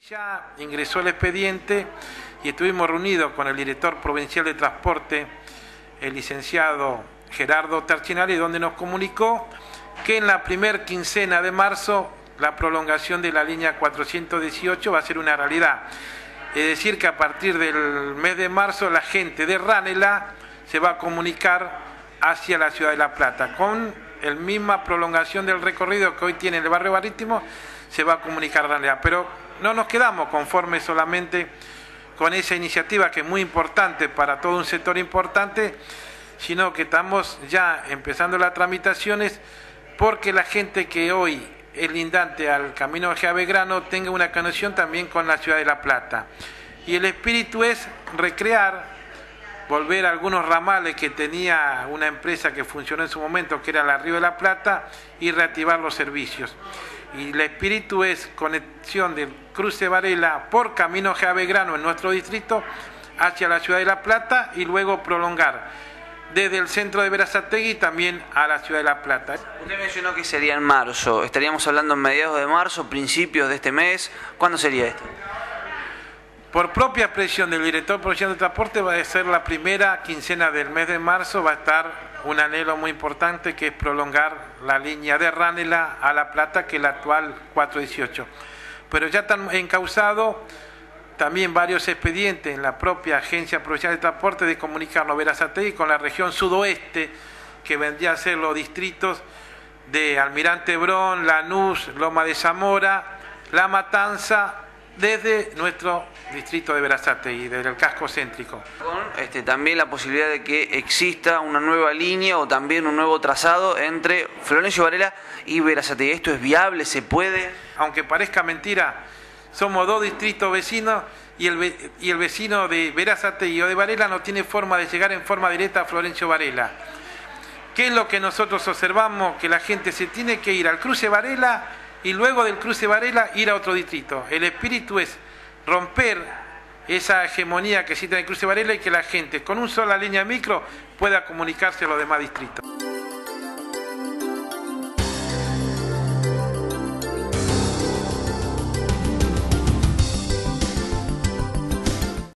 Ya ingresó el expediente y estuvimos reunidos con el director provincial de transporte, el licenciado Gerardo Terchinari, donde nos comunicó que en la primer quincena de marzo la prolongación de la línea 418 va a ser una realidad. Es decir, que a partir del mes de marzo la gente de Ranelagh se va a comunicar hacia la ciudad de La Plata. Con la misma prolongación del recorrido que hoy tiene el barrio marítimo, se va a comunicar a Ranelagh. Pero no nos quedamos conformes solamente con esa iniciativa, que es muy importante para todo un sector importante, sino que estamos ya empezando las tramitaciones porque la gente que hoy es lindante al camino de General Belgrano tenga una conexión también con la ciudad de La Plata. Y el espíritu es recrear, volver a algunos ramales que tenía una empresa que funcionó en su momento, que era la Río de la Plata, y reactivar los servicios. Y el espíritu es conexión del cruce Varela por camino General Belgrano en nuestro distrito hacia la ciudad de La Plata y luego prolongar desde el centro de Berazategui también a la ciudad de La Plata. Usted mencionó que sería en marzo. ¿Estaríamos hablando en mediados de marzo, principios de este mes? ¿Cuándo sería esto? Por propia presión del director provincial de transporte, va a ser la primera quincena del mes de marzo, va a estar un anhelo muy importante, que es prolongar la línea de Ranelagh a La Plata, que es la actual 418. Pero ya están encausados también varios expedientes en la propia Agencia Provincial de Transporte de comunicarnos Berazategui con la región sudoeste, que vendría a ser los distritos de Almirante Brown, Lanús, Loma de Zamora, La Matanza, desde nuestro distrito de Berazategui, desde el casco céntrico. Con también la posibilidad de que exista una nueva línea o también un nuevo trazado entre Florencio Varela y Berazategui. ¿Esto es viable? ¿Se puede? Aunque parezca mentira, somos dos distritos vecinos y el vecino de Berazategui o de Varela no tiene forma de llegar en forma directa a Florencio Varela. ¿Qué es lo que nosotros observamos? Que la gente se tiene que ir al cruce Varela y luego del cruce Varela ir a otro distrito. El espíritu es romper esa hegemonía que existe en el cruce Varela y que la gente con una sola línea micro pueda comunicarse a los demás distritos.